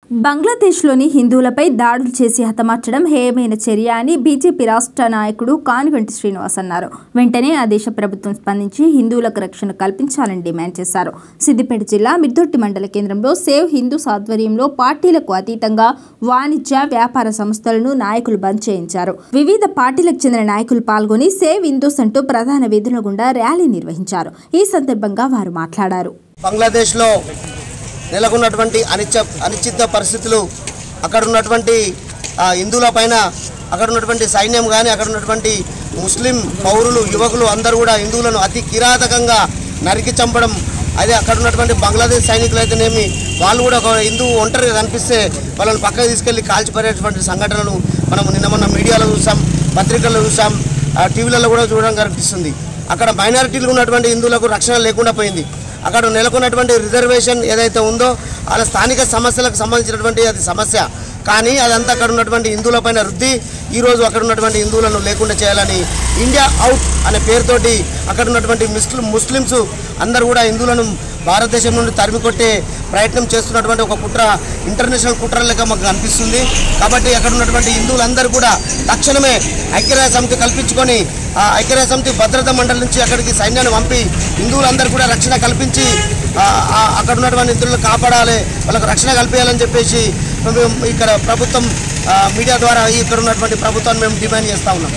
బంగ్లాదేశ్లోని హిందువులపై దాడులు చేసి హతమార్చడం హేయమైన చర్య అని బీజేపీ రాష్ట్ర నాయకుడు కానిగంటి శ్రీనివాస్ అన్నారు. వెంటనే ఆ దేశ ప్రభుత్వం స్పందించి హిందువులకు రక్షణ కల్పించాలని డిమాండ్ చేశారు. సిద్దిపేట జిల్లా మిర్దొట్టి మండల కేంద్రంలో సేవ్ హిందూస్ ఆధ్వర్యంలో పార్టీలకు అతీతంగా వాణిజ్య వ్యాపార సంస్థలను నాయకులు బంద్ చేయించారు. వివిధ పార్టీలకు చెందిన నాయకులు పాల్గొని సేవ్ హిందూస్ అంటూ ప్రధాన వీధుల గుండా ర్యాలీ నిర్వహించారు. ఈ సందర్భంగా వారు మాట్లాడారు. బంగ్లాదేశ్లో నెలకొన్నటువంటి అనిశ్చిత పరిస్థితులు, అక్కడ ఉన్నటువంటి హిందువుల పైన అక్కడ ఉన్నటువంటి సైన్యం కానీ అక్కడ ఉన్నటువంటి ముస్లిం పౌరులు యువకులు అందరూ కూడా హిందువులను అతి కిరాతకంగా నరికి చంపడం, అదే అక్కడ ఉన్నటువంటి బంగ్లాదేశ్ సైనికులు అయితేనేమి వాళ్ళు కూడా ఒక హిందువు ఒంటరిగా కనిపిస్తే వాళ్ళని పక్కకు తీసుకెళ్లి కాల్చిపడేటువంటి సంఘటనలు మనం నిన్న మీడియాలో చూసాం, పత్రికల్లో చూసాం, టీవీలలో కూడా చూడడం కనిపిస్తుంది. అక్కడ మైనారిటీలు ఉన్నటువంటి హిందువులకు రక్షణ లేకుండా పోయింది. అక్కడ నెలకొన్నటువంటి రిజర్వేషన్ ఏదైతే ఉందో వాళ్ళ స్థానిక సమస్యలకు సంబంధించినటువంటి అది సమస్య, కానీ అదంతా అక్కడ ఉన్నటువంటి హిందువులపైన రుద్ది ఈరోజు అక్కడ ఉన్నటువంటి హిందువులను లేకుండా చేయాలని ఇండియా అవుట్ అనే పేరుతోటి అక్కడ ఉన్నటువంటి ముస్లిమ్స్ అందరూ కూడా హిందువులను భారతదేశం నుండి తరిమి కొట్టే ప్రయత్నం చేస్తున్నటువంటి ఒక కుట్ర, ఇంటర్నేషనల్ కుట్ర లెక్క మాకు అనిపిస్తుంది. కాబట్టి అక్కడ ఉన్నటువంటి హిందువులందరూ కూడా తక్షణమే ఐక్యరాజ్య సమితి కల్పించుకొని ఆ ఐక్యరాజ్య సమితి భద్రతా మండలి నుంచి అక్కడికి సైన్యాన్ని పంపి హిందువులందరూ కూడా రక్షణ కల్పించి అక్కడ ఉన్నటువంటి హిందువులను కాపాడాలి, వాళ్ళకు రక్షణ కల్పించాలని చెప్పేసి ఇక్కడ ప్రభుత్వం మీడియా ద్వారా ఇక్కడ ఉన్నటువంటి ప్రభుత్వాన్ని మేము డిమాండ్ చేస్తూ ఉన్నాం.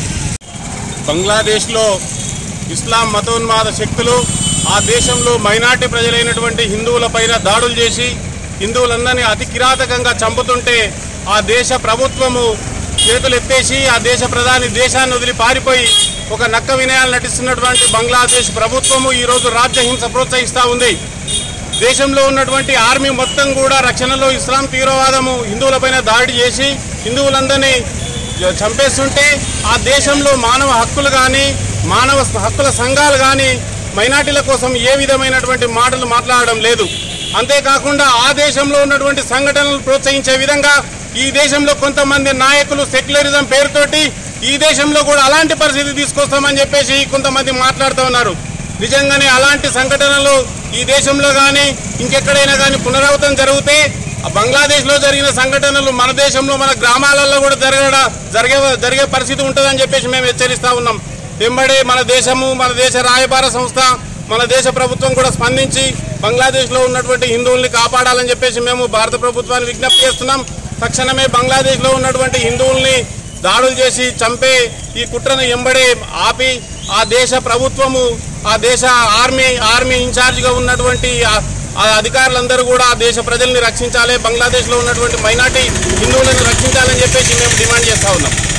బంగ్లాదేశ్లో ఇస్లాం మతోన్మాద శక్తులు ఆ దేశంలో మైనార్టీ ప్రజలైనటువంటి హిందువులపైన దాడులు చేసి హిందువులందరినీ అతి కిరాతకంగా చంపుతుంటే ఆ దేశ ప్రభుత్వము చేతులు ఎత్తేసి ఆ దేశ ప్రధాని దేశాన్ని వదిలి పారిపోయి ఒక నక్క వినయాలు నటిస్తున్నటువంటి బంగ్లాదేశ్ ప్రభుత్వము ఈరోజు రాజ్యహింస ప్రోత్సహిస్తూ ఉంది. దేశంలో ఉన్నటువంటి ఆర్మీ మొత్తం కూడా రక్షణలో ఇస్లాం తీవ్రవాదము హిందువులపైన దాడి చేసి హిందువులందరినీ చంపేస్తుంటే ఆ దేశంలో మానవ హక్కులు కానీ మానవ హక్కుల సంఘాలు కానీ మైనార్టీల కోసం ఏ విధమైనటువంటి మాటలు మాట్లాడడం లేదు. అంతేకాకుండా ఆ దేశంలో ఉన్నటువంటి సంఘటనలు ప్రోత్సహించే విధంగా ఈ దేశంలో కొంతమంది నాయకులు సెక్యులరిజం పేరుతోటి ఈ దేశంలో కూడా అలాంటి పరిస్థితి తీసుకొస్తామని చెప్పేసి కొంతమంది మాట్లాడుతూ ఉన్నారు. నిజంగానే అలాంటి సంఘటనలు ఈ దేశంలో కానీ ఇంకెక్కడైనా కానీ పునరావృతం జరిగితే బంగ్లాదేశ్లో జరిగిన సంఘటనలు మన దేశంలో మన గ్రామాలలో కూడా జరిగే పరిస్థితి ఉంటుందని చెప్పేసి మేము హెచ్చరిస్తూ ఉన్నాం. వెంబడే మన దేశము, మన దేశ రాయబార సంస్థ, మన దేశ ప్రభుత్వం కూడా స్పందించి బంగ్లాదేశ్లో ఉన్నటువంటి హిందువుల్ని కాపాడాలని చెప్పేసి మేము భారత ప్రభుత్వాన్ని విజ్ఞప్తి చేస్తున్నాం. తక్షణమే బంగ్లాదేశ్లో ఉన్నటువంటి హిందువుల్ని దాడులు చేసి చంపే ఈ కుట్రను వెంబడే ఆపి ఆ దేశ ప్రభుత్వము, ఆ దేశ ఆర్మీ ఇన్ఛార్జిగా ఉన్నటువంటి అధికారులందరూ కూడా ఆ దేశ ప్రజల్ని రక్షించాలి, బంగ్లాదేశ్లో ఉన్నటువంటి మైనార్టీ హిందువులను రక్షించాలని చెప్పేసి మేము డిమాండ్ చేస్తూ ఉన్నాం.